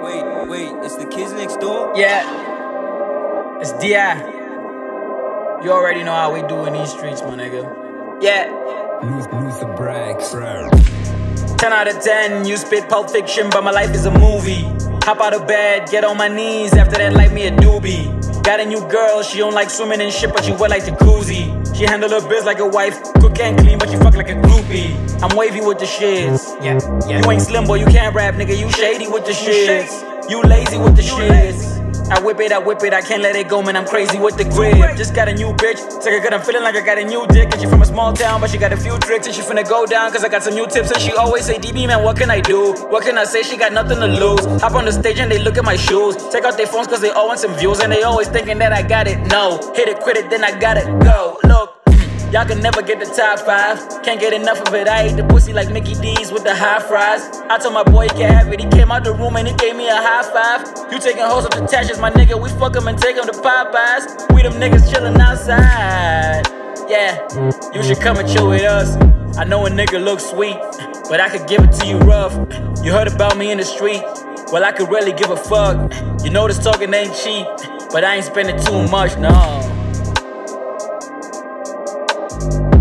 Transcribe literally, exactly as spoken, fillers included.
Wait, wait, it's the kids next door? Yeah, it's D I. You already know how we do in these streets, my nigga. Yeah. Luther Brags. ten out of ten, you spit Pulp Fiction, but my life is a movie. Hop out of bed, get on my knees, after that light me a doobie. Got a new girl, she don't like swimming and shit, but she wet like jacuzzi. She handle her biz like a wife, cook and clean, but she fuck like a groupie. I'm wavy with the shits. Yeah, yeah. You ain't slim, boy, you can't rap, nigga, you shady with the shits. You lazy with the shits. I whip it, I whip it, I can't let it go, man, I'm crazy with the grip. Just got a new bitch, it's like I got, I'm feeling like I got a new dick. And she from a small town, but she got a few tricks. And she finna go down, cause I got some new tips. And she always say, Dibi, man, what can I do? What can I say? She got nothing to lose. Hop on the stage and they look at my shoes. Take out their phones cause they all want some views. And they always thinking that I got it, no. Hit it, quit it, then I gotta go. Look, y'all can never get the top five. Can't get enough of it, I eat the pussy like Mickey D's with the high fries. I told my boy he can't have it, he came out the room and he gave me a high five. You taking hoes up to Tasha's, my nigga, we fuck him and take him to Popeyes. We them niggas chillin' outside. Yeah, you should come and chill with us. I know a nigga looks sweet, but I could give it to you rough. You heard about me in the street, well I could really give a fuck. You know this talking ain't cheap, but I ain't spending too much, no.